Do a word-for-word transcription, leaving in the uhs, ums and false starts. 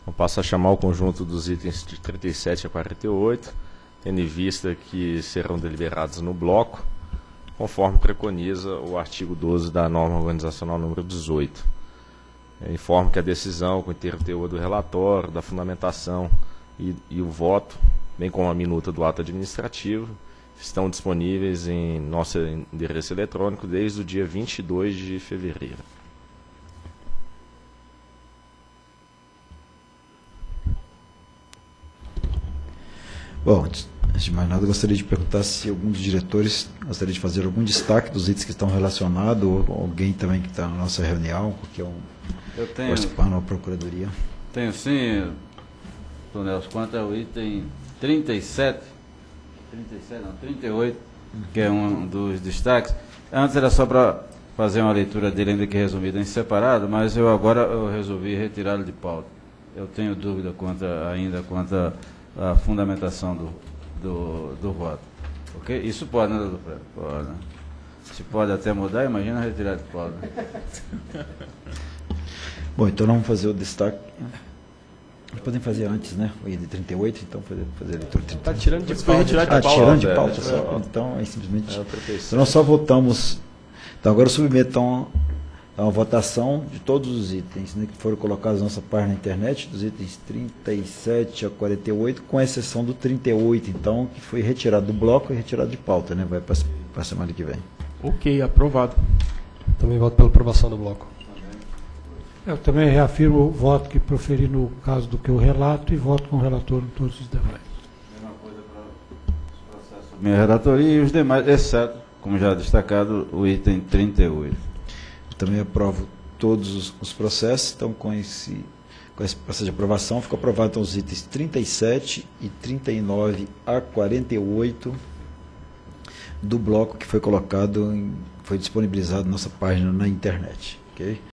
Eu passo a chamar o conjunto dos itens de trinta e sete a quarenta e oito, tendo em vista que serão deliberados no bloco, conforme preconiza o artigo doze da norma organizacional número dezoito. Eu informo que a decisão, com o inteiro teor do relatório, da fundamentação e, e o voto, bem como a minuta do ato administrativo, estão disponíveis em nosso endereço eletrônico desde o dia vinte e dois de fevereiro. Bom, antes de mais nada, eu gostaria de perguntar se algum dos diretores gostaria de fazer algum destaque dos itens que estão relacionados, ou alguém também que está na nossa reunião, porque é um Eu tenho, participar na Procuradoria. tenho sim, Tonel, quanto ao item trinta e sete, trinta e sete, não, trinta e oito, que é um dos destaques. Antes era só para fazer uma leitura dele, ainda que resumida em separado, mas eu agora eu resolvi retirá-lo de pauta. Eu tenho dúvida quanto a, ainda quanto a, a fundamentação do, do, do voto. Ok? Isso pode, né, doutor Fred? Pode. Né? Se pode até mudar, imagina retirar de pauta. Bom, então vamos fazer o destaque. Nós podemos fazer antes, né? O I de trinta e oito, então fazer, fazer a leitura de trinta e oito. Está tirando de Foi pauta. retirar de Ah, pauta, tirando de velho. pauta só. Então, aí simplesmente. É, trinta e sete. Então, nós só votamos. Então, agora eu submeto então, a uma votação de todos os itens, né, que foram colocados na nossa página na internet, dos itens trinta e sete a quarenta e oito, com exceção do trinta e oito, então, que foi retirado do bloco e retirado de pauta, né? Vai para a semana que vem. Ok, aprovado. Também voto pela aprovação do bloco. Eu também reafirmo o voto que proferi no caso do que eu relato e voto com o relator em todos os demais. Mesma coisa para os processos. Minha relatoria e os demais, exceto, como já destacado, o item trinta e oito. Eu também aprovo todos os, os processos, então, com esse, com esse processo de aprovação, ficou aprovado então, os itens trinta e sete e trinta e nove a quarenta e oito do bloco que foi colocado, em, foi disponibilizado na nossa página na internet. Ok?